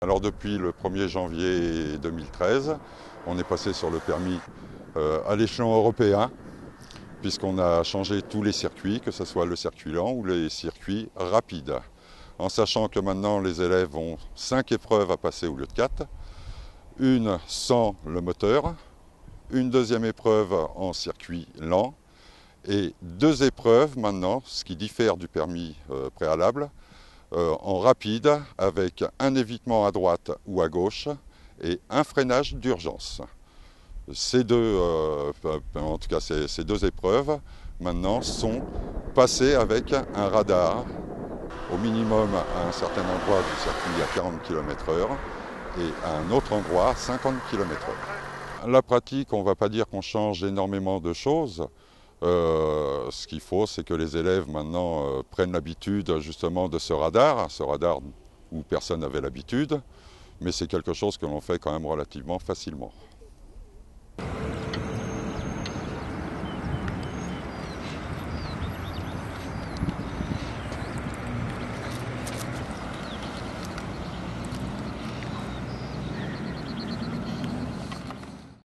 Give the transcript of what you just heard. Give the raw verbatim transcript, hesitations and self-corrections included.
Alors depuis le premier janvier deux mille treize, on est passé sur le permis euh, à l'échelon européen, puisqu'on a changé tous les circuits, que ce soit le circuit lent ou les circuits rapides. En sachant que maintenant les élèves ont cinq épreuves à passer au lieu de quatre, une sans le moteur, une deuxième épreuve en circuit lent et deux épreuves maintenant, ce qui diffère du permis euh, préalable, euh, en rapide avec un évitement à droite ou à gauche et un freinage d'urgence. Ces deux, euh, en tout cas ces, ces deux épreuves maintenant sont passées avec un radar au minimum à un certain endroit du circuit à quarante kilomètres heure et à un autre endroit à cinquante kilomètres heure. La pratique, on ne va pas dire qu'on change énormément de choses. Euh, ce qu'il faut, c'est que les élèves maintenant euh, prennent l'habitude justement de ce radar, ce radar où personne n'avait l'habitude, mais c'est quelque chose que l'on fait quand même relativement facilement.